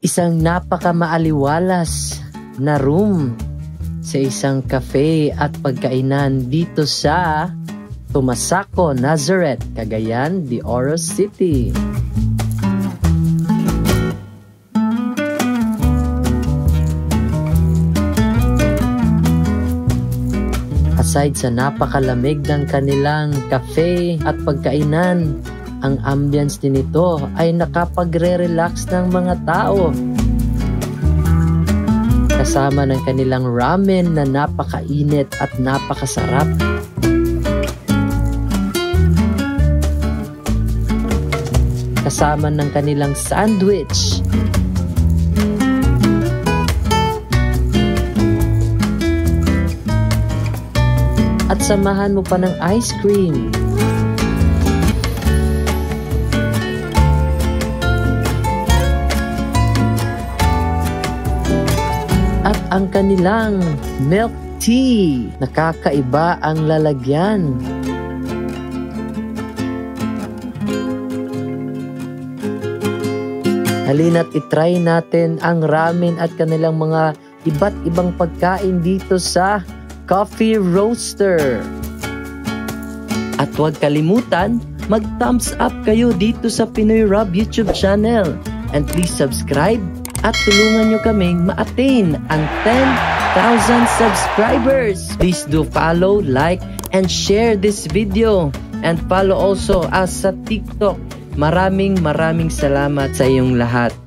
Isang napakamaaliwalas na room sa isang cafe at pagkainan dito sa Tumasaco, Nazareth, Cagayan de Oro City. Aside sa napakalamig ng kanilang cafe at pagkainan, ang ambience din ito ay nakapagre-relax ng mga tao. Kasama ng kanilang ramen na napakainit at napakasarap. Kasama ng kanilang sandwich. At samahan mo pa ng ice cream. At ang kanilang milk tea. Nakakaiba ang lalagyan. Halina't itry natin ang ramen at kanilang mga iba't ibang pagkain dito sa Coffee Roaster. At huwag kalimutan, mag-thumbs up kayo dito sa Pinoy Rob YouTube channel. And please subscribe at tulungan nyo kaming ma-attain ang 10,000 subscribers. Please do follow, like, and share this video. And follow also us sa TikTok. Maraming salamat sa iyong lahat.